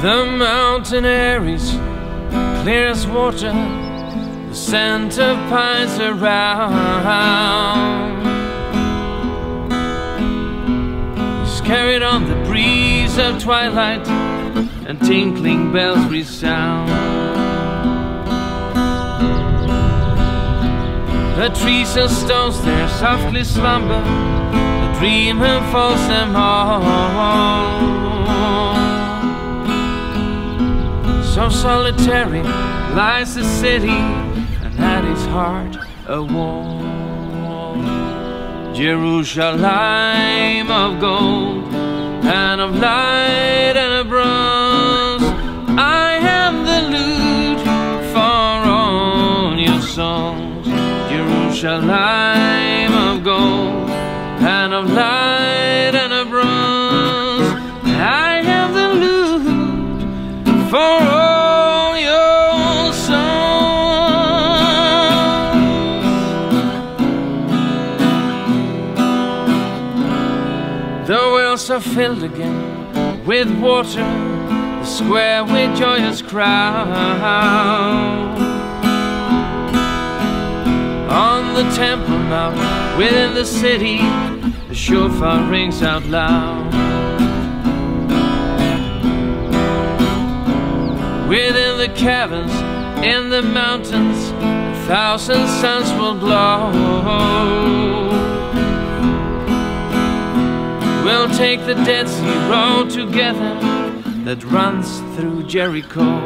The mountain air is clear as water, the scent of pines around is carried on the breeze of twilight, and tinkling bells resound. The trees and stones there softly slumber, the dream enfolds them all. So solitary lies the city, and at its heart a wall. Yerushalayim of gold and of light and of bronze, I am the lute for all your songs. Yerushalayim of gold and of light and of bronze, I am the lute for all your songs. The wells are filled again with water, the square with joyous crowd. On the Temple Mount, within the city, the shofar rings out loud. Within the caverns, in the mountains, 1,000 suns will glow. We'll take the Dead Sea road together that runs through Jericho.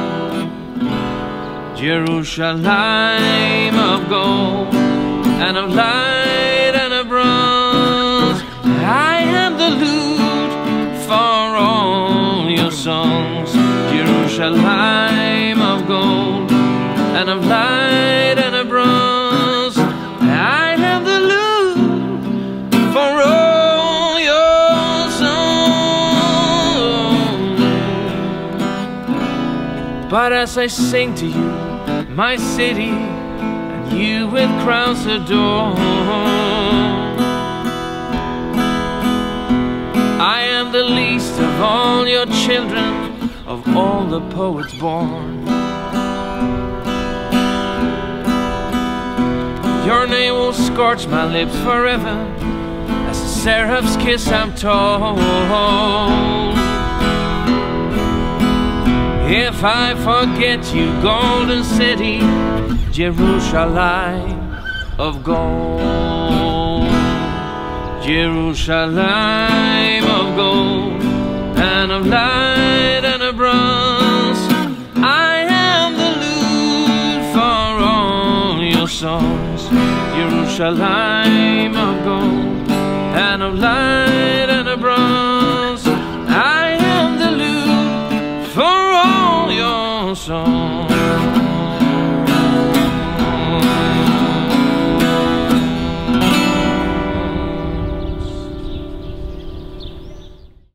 Yerushalayim of gold and of light and of bronze, I am the lute for all your songs. Yerushalayim of gold and of light and of bronze, I am the lute for all your songs. But as I sing to you, my city, and you with crowns adore, I am the least of all your children, of all the poets born. Your name will scorch my lips forever, as a seraph's kiss I'm told. If I forget you, golden city, Yerushalayim of gold. Yerushalayim of gold and of light and of bronze, I am the lute for all your songs. Yerushalayim